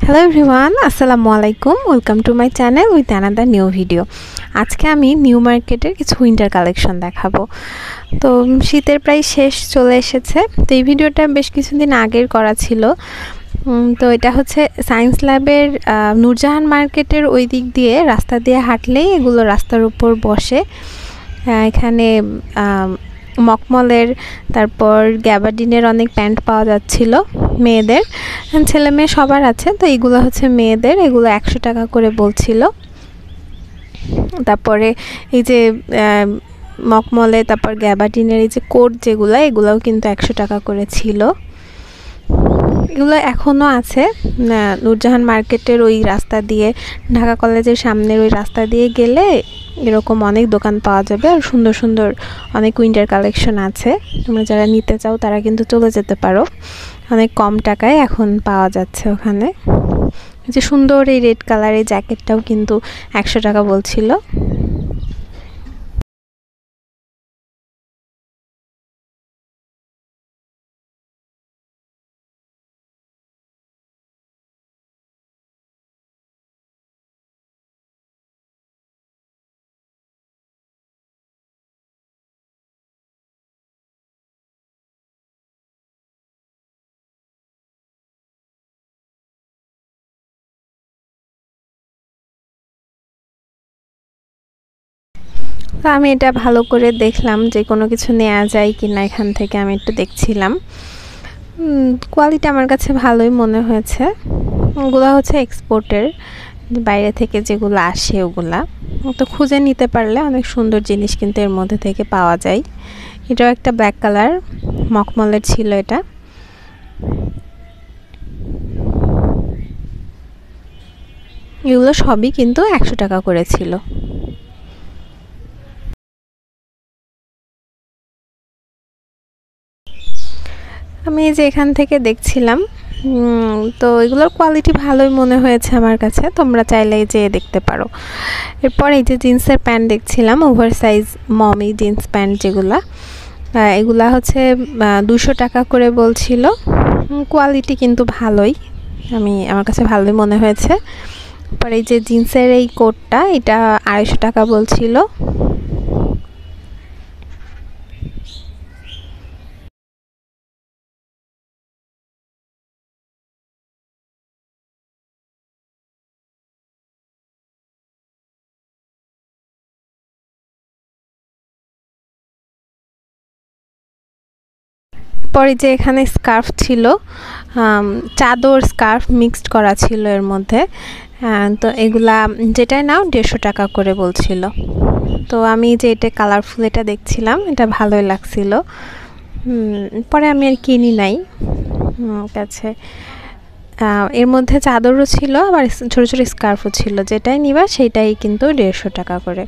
Hello everyone, আসসালামু আলাইকুম। Welcome to my channel with another new video. আজকে আমি নিউ মার্কেটের কিছু উইন্টার কালেকশন দেখাবো। তো শীতের প্রায় শেষ চলে এসেছে। তো এই ভিডিওটা বেশ কিছুদিন আগের করা ছিল। তো এটা হচ্ছে সায়েন্স ল্যাবের নূরজাহান মার্কেটের ওই দিক দিয়ে রাস্তা দিয়ে হাঁটলেই এগুলো রাস্তার উপর বসে। এখানে মকমলের, তারপর গ্যাবার্ডিনের অনেক প্যান্ট পাওয়া যাচ্ছিল মেয়েদের, ছেলে মেয়ে সবার আছে। তো এইগুলো হচ্ছে মেয়েদের, এগুলো 100 টাকা করে বলছিল। তারপরে এই যে মকমলে, তারপর গ্যাবার্ডিনের এই যে কোট যেগুলো, এগুলোও কিন্তু 100 টাকা করে ছিল। এগুলো এখনও আছে নূরজাহান মার্কেটের ওই রাস্তা দিয়ে, ঢাকা কলেজের সামনের ওই রাস্তা দিয়ে গেলে এরকম অনেক দোকান পাওয়া যাবে। আর সুন্দর সুন্দর অনেক উইন্টার কালেকশন আছে। তোমরা যারা নিতে চাও তারা কিন্তু চলে যেতে পারো, অনেক কম টাকায় এখন পাওয়া যাচ্ছে ওখানে। যে সুন্দর এই রেড কালারের জ্যাকেটটাও কিন্তু 100 টাকা বলছিল। তো আমি এটা ভালো করে দেখলাম যে কোনো কিছু নেওয়া যায় কি না। এখান থেকে আমি একটু দেখছিলাম, কোয়ালিটি আমার কাছে ভালোই মনে হয়েছে। ওগুলো হচ্ছে এক্সপোর্টের, বাইরে থেকে যেগুলো আসে ওগুলা। তো খুঁজে নিতে পারলে অনেক সুন্দর জিনিস কিন্তু এর মধ্যে থেকে পাওয়া যায়। এটাও একটা ব্ল্যাক কালার মখমলের ছিল এটা। এগুলো সবই কিন্তু 100 টাকা করে ছিল। আমি এই যে এখান থেকে দেখছিলাম, তো এগুলোর কোয়ালিটি ভালোই মনে হয়েছে আমার কাছে। তোমরা চাইলে যেয়ে দেখতে পারো। এরপর এই যে জিন্সের প্যান্ট দেখছিলাম, over size mom jeans pant যেগুলা, এগুলা হচ্ছে 200 টাকা করে বলছিল। কোয়ালিটি কিন্তু ভালোই, আমার কাছে ভালোই মনে হয়েছে। পরে এই যে জিন্সের এই কোটটা, এটা 250 টাকা বলছিল। পরে যে এখানে স্কার্ফ ছিল, চাদর স্কার্ফ মিক্সড করা ছিল এর মধ্যে। তো এগুলা যেটাই নাও 150 টাকা করে বলছিল। তো আমি যে এটা কালারফুল এটা দেখছিলাম, এটা ভালোই লাগছিল। পরে আমি আর কিনি নাই কাছে। এর মধ্যে চাদরও ছিল, আবার ছোট ছোট স্কার্ফও ছিল। যেটাই নিবা সেটাই কিন্তু 150 টাকা করে।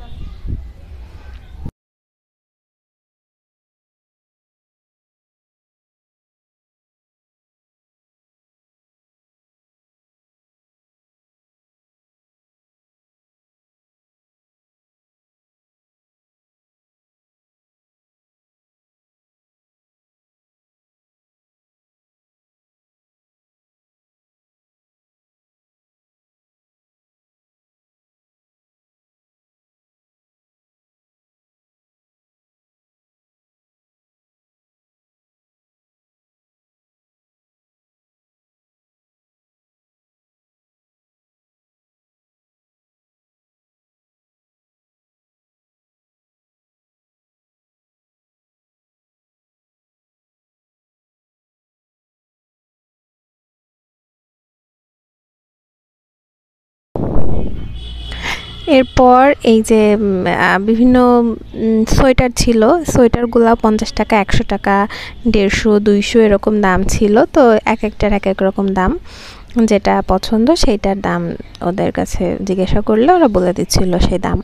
এরপর এই যে বিভিন্ন সোয়েটার ছিল। সোয়েটারগুলো 50 টাকা, 100 টাকা, 150, 200 এরকম দাম ছিল। তো এক একটার এক এক রকম দাম। যেটা পছন্দ সেইটার দাম ওদের কাছে জিজ্ঞাসা করলে ওরা বলে দিচ্ছিল সেই দাম।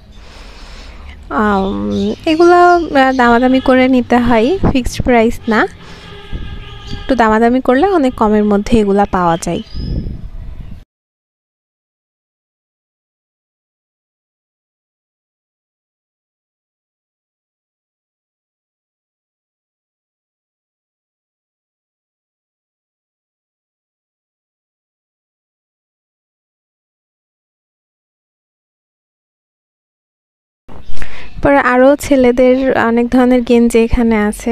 এগুলো দামাদামি করে নিতে হয়, ফিক্সড প্রাইস না। একটু দামাদামি করলে অনেক কমের মধ্যে এগুলা পাওয়া যায়। পরে আরও ছেলেদের অনেক ধরনের গেঞ্জি এখানে আছে।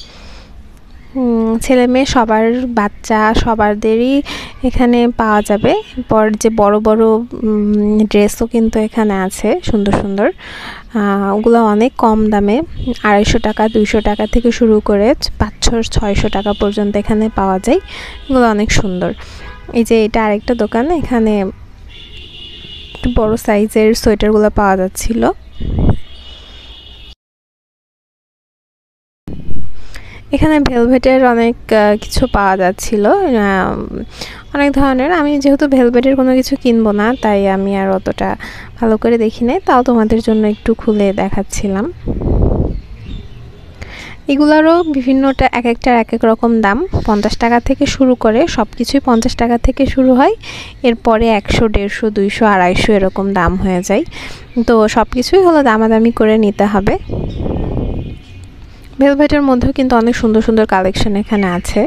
ছেলে মেয়ে সবার, বাচ্চা সবারদেরই এখানে পাওয়া যাবে। পর যে বড় বড় ড্রেসও কিন্তু এখানে আছে, সুন্দর সুন্দর। ওগুলো অনেক কম দামে, 250 টাকা 200 টাকা থেকে শুরু করে 500-600 টাকা পর্যন্ত এখানে পাওয়া যায়। এগুলো অনেক সুন্দর। এই যে এটা আরেকটা দোকান, এখানে একটু বড় সাইজের সোয়েটারগুলো পাওয়া যাচ্ছিল। এখানে ভেলভেটের অনেক কিছু পাওয়া যাচ্ছিল, অনেক ধরনের। আমি যেহেতু ভেলভেটের কোনো কিছু কিনবো না, তাই আমি আর অতটা ভালো করে দেখি নাই, তাও তোমাদের জন্য একটু খুলে দেখাচ্ছিলাম। এগুলারও বিভিন্নটা, এক একটার এক এক রকম দাম। 50 টাকা থেকে শুরু করে, সব কিছুই 50 টাকা থেকে শুরু হয়। এরপরে 100, 150, 200, 250 এরকম দাম হয়ে যায়। তো সব কিছুই হলো দামাদামি করে নিতে হবে। ভেলভেটের মধ্যেও কিন্তু অনেক সুন্দর সুন্দর কালেকশন এখানে আছে।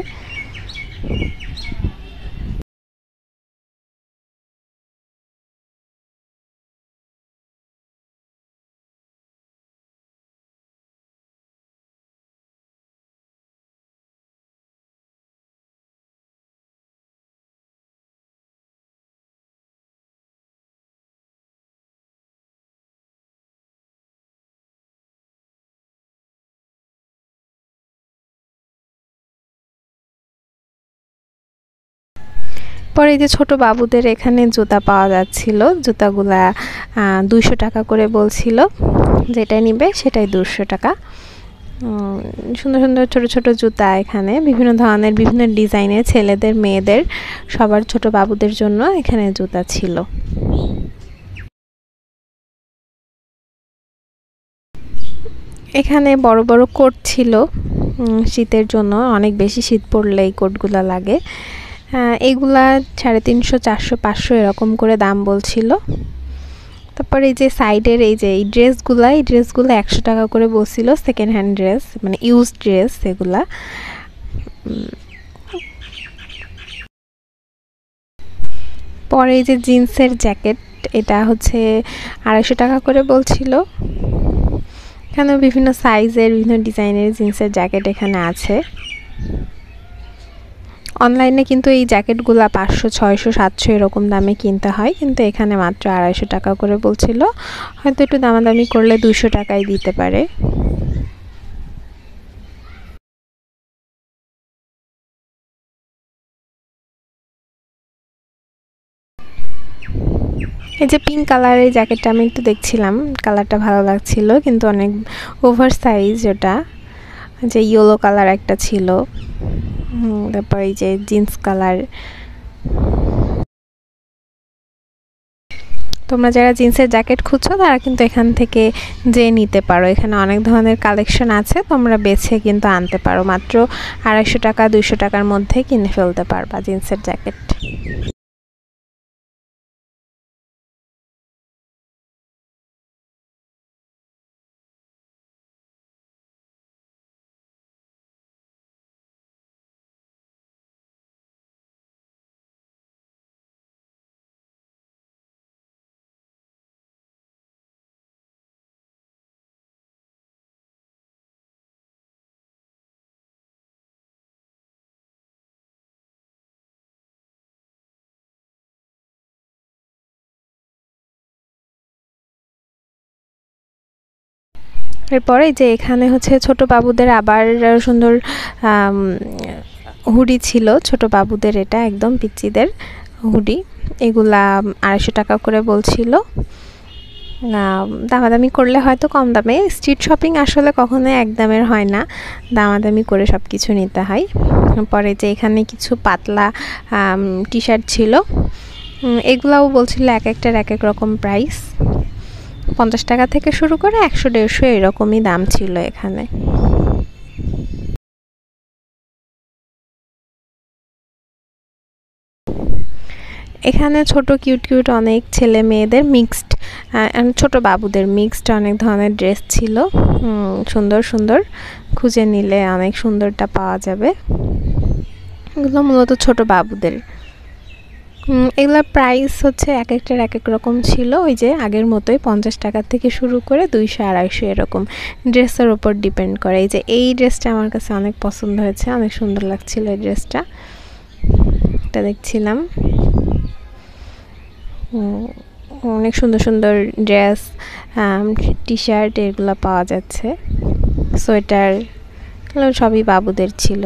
পরে এই যে ছোট বাবুদের এখানে জুতা পাওয়া যাচ্ছিল। জুতাগুলা 200 টাকা করে বলছিল, যেটাই নিবে সেটাই 200 টাকা। সুন্দর সুন্দর ছোট ছোট জুতা এখানে, বিভিন্ন ধরনের, বিভিন্ন ডিজাইনের, ছেলেদের মেয়েদের সবার, ছোট বাবুদের জন্য এখানে জুতা ছিল। এখানে বড় বড় কোট ছিল শীতের জন্য, অনেক বেশি শীত পড়লে এই কোটগুলা লাগে। এগুলা 350, 400, 500 এরকম করে দাম বলছিল। তারপরে এই যে সাইডের এই যে এই ড্রেসগুলো 100 টাকা করে বলছিল, সেকেন্ড হ্যান্ড ড্রেস, মানে ইউজ ড্রেস এগুলা। পরে এই যে জিন্সের জ্যাকেট, এটা হচ্ছে 250 টাকা করে বলছিল। এখানেও বিভিন্ন সাইজের, বিভিন্ন ডিজাইনের জিন্সের জ্যাকেট এখানে আছে। অনলাইনে কিন্তু এই জ্যাকেটগুলো 500, 600, 700 এরকম দামে কিনতে হয়, কিন্তু এখানে মাত্র 250 টাকা করে বলছিল। হয়তো একটু দামাদামি করলে 200 টাকায় দিতে পারে। এই যে পিঙ্ক কালারের জ্যাকেটটা আমি একটু দেখছিলাম, কালারটা ভালো লাগছিল, কিন্তু অনেক ওভার সাইজ। ওটা যে ইয়েলো কালার একটা ছিল, তারপর এই যে জিন্স কালার। তোমরা যারা জিন্সের জ্যাকেট খুঁজছো তারা কিন্তু এখান থেকে যে নিতে পারো। এখানে অনেক ধরনের কালেকশন আছে, তোমরা বেছে কিন্তু আনতে পারো। মাত্র 250 টাকা 200 টাকার মধ্যে কিনে ফেলতে পারবা জিন্সের জ্যাকেট। এরপরে যে এখানে হচ্ছে ছোট বাবুদের আবার সুন্দর হুডি ছিল, ছোট বাবুদের, এটা একদম পিচ্চিদের হুডি। এগুলা 250 টাকা করে বলছিল। দামাদামি করলে হয়তো কম দামে। স্ট্রিট শপিং আসলে কখনো এক দামের হয় না, দামাদামি করে সব কিছু নিতে হয়। পরে যে এখানে কিছু পাতলা টি শার্ট ছিল, এগুলাও বলছিল এক একটার এক এক রকম প্রাইস। 50 টাকা থেকে শুরু করে 100, 150 এরকমই দাম ছিল এখানে। এখানে ছোট কিউট কিউট অনেক ছেলে মেয়েদের মিক্সড, ছোট বাবুদের মিক্সড অনেক ধরনের ড্রেস ছিল, সুন্দর সুন্দর। খুঁজে নিলে অনেক সুন্দরটা পাওয়া যাবে। এগুলো মূলত ছোট বাবুদের। এগুলোর প্রাইস হচ্ছে এক একটার এক এক রকম ছিল, ওই যে আগের মতোই 50 টাকা থেকে শুরু করে 200 250 এরকম, ড্রেসের ওপর ডিপেন্ড করে। এই যে এই ড্রেসটা আমার কাছে অনেক পছন্দ হয়েছে, অনেক সুন্দর লাগছিল এই ড্রেসটা, এটা দেখছিলাম। অনেক সুন্দর সুন্দর ড্রেস, টি শার্ট এগুলো পাওয়া যাচ্ছে, সোয়েটার সবই বাবুদের ছিল।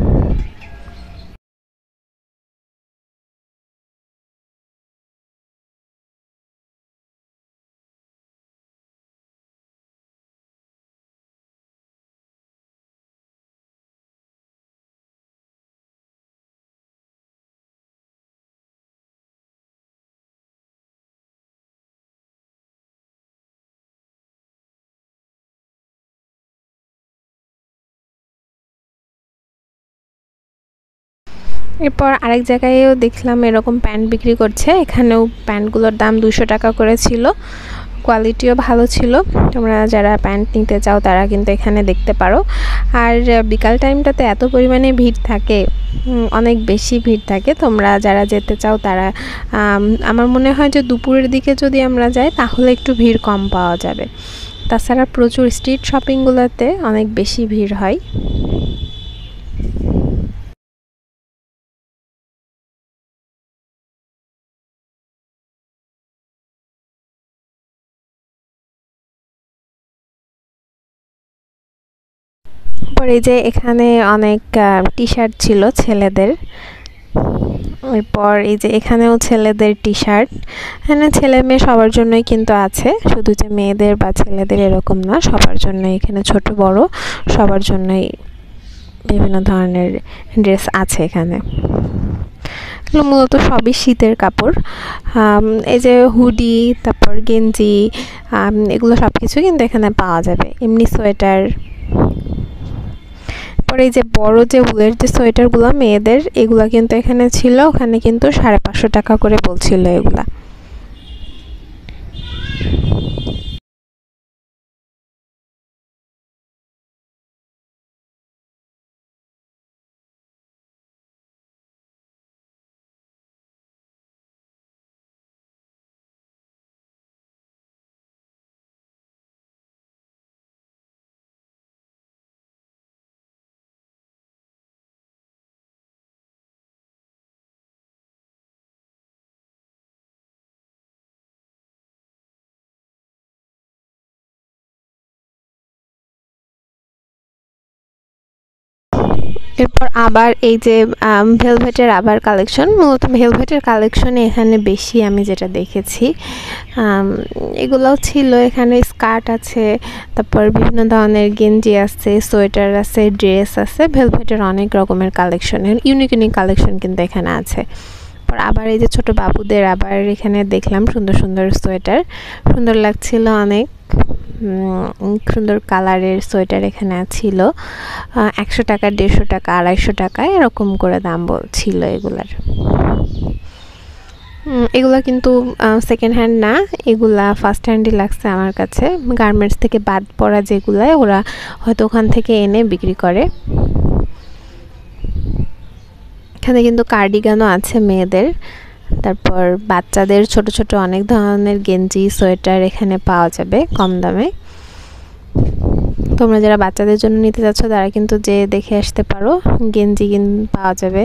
এরপর আরেক জায়গায়ও দেখলাম এরকম প্যান্ট বিক্রি করছে, এখানেও প্যান্টগুলোর দাম 200 টাকা করে ছিল, কোয়ালিটিও ভালো ছিল। তোমরা যারা প্যান্ট নিতে চাও তারা কিন্তু এখানে দেখতে পারো। আর বিকাল টাইমটাতে এত পরিমাণে ভিড় থাকে, অনেক বেশি ভিড় থাকে। তোমরা যারা যেতে চাও তারা, আমার মনে হয় যে দুপুরের দিকে যদি আমরা যাই তাহলে একটু ভিড় কম পাওয়া যাবে। তাছাড়া প্রচুর স্ট্রিট শপিংগুলোতে অনেক বেশি ভিড় হয়। পরে যে এখানে অনেক টি শার্ট ছিল ছেলেদের, এরপর এই যে এখানেও ছেলেদের টি শার্ট, এখানে ছেলে মেয়ে সবার জন্যই কিন্তু আছে, শুধু যে মেয়েদের বা ছেলেদের এরকম না, সবার জন্যই এখানে ছোট বড় সবার জন্যই বিভিন্ন ধরনের ড্রেস আছে এখানে। এগুলো মূলত সবই শীতের কাপড়, এই যে হুডি, তারপর গেঞ্জি, এগুলো সব কিছু কিন্তু এখানে পাওয়া যাবে, এমনি সোয়েটার। পরে এই যে বড় যে উলের যে সোয়েটারগুলো মেয়েদের, এগুলা কিন্তু এখানে ছিল, ওখানে কিন্তু 550 টাকা করে বলছিল এগুলা। এরপর আবার এই যে ভেলভেটের আবার কালেকশন, মূলত ভেলভেটের কালেকশনে এখানে বেশি আমি যেটা দেখেছি, এগুলোও ছিল। এখানে স্কার্ট আছে, তারপর বিভিন্ন ধরনের গেঞ্জি আছে, সোয়েটার আছে, ড্রেস আছে, ভেলভেটের অনেক রকমের কালেকশন, ইউনিক ইউনিক কালেকশন কিন্তু এখানে আছে। আবার এই যে ছোট বাবুদের আবার এখানে দেখলাম সুন্দর সুন্দর সোয়েটার, সুন্দর লাগছিল অনেক, সুন্দর কালারের সোয়েটার এখানে ছিল। 100 টাকা, 150 টাকা, 250 টাকা এরকম করে দাম ছিল এগুলার। এগুলা কিন্তু সেকেন্ড হ্যান্ড না, এগুলা ফার্স্ট হ্যান্ডই লাগছে আমার কাছে, গার্মেন্টস থেকে বাদ পড়া যেগুলা ওরা হয়তো ওখান থেকে এনে বিক্রি করে। এখানে কিন্তু কার্ডিগানও আছে মেয়েদের, তারপর বাচ্চাদের ছোট ছোট অনেক ধরনের গেঞ্জি, সোয়েটার এখানে পাওয়া যাবে কম দামে। তোমরা যারা বাচ্চাদের জন্য নিতে যাচ্ছ তারা কিন্তু যে দেখে আসতে পারো, গেঞ্জি পাওয়া যাবে।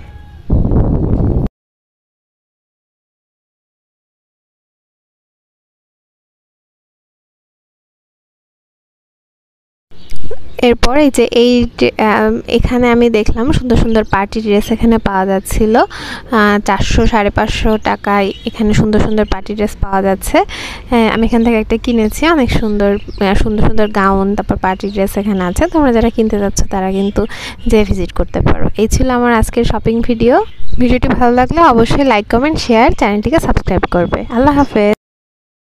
এরপর এই যে এখানে আমি দেখলাম সুন্দর সুন্দর পার্টি ড্রেস এখানে পাওয়া যাচ্ছিল, 400 550 টাকায় এখানে সুন্দর সুন্দর পার্টি ড্রেস পাওয়া যাচ্ছে। আমি এখান থেকে একটা কিনেছি, অনেক সুন্দর সুন্দর সুন্দর গাউন, তারপর পার্টি ড্রেস এখানে আছে। তোমরা যারা কিনতে যাচ্ছ তারা কিন্তু যে ভিজিট করতে পারো। এই ছিল আমার আজকের শপিং ভিডিও। ভিডিওটি ভালো লাগলে অবশ্যই লাইক, কমেন্ট, শেয়ার, চ্যানেলটিকে সাবস্ক্রাইব করবে। আল্লাহ হাফেজ।